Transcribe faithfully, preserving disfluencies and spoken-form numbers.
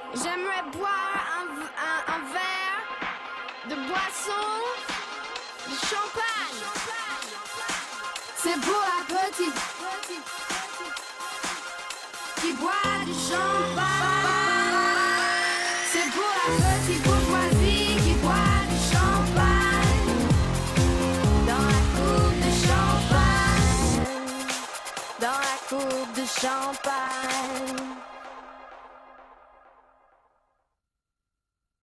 J'aimerais boire un, v- un- un verre de boisson, de champagne. C'est pour la petite qui boit du champagne. C'est pour la petite bourgeoisie qui boit du champagne. Dans la coupe de champagne. Dans la coupe de champagne.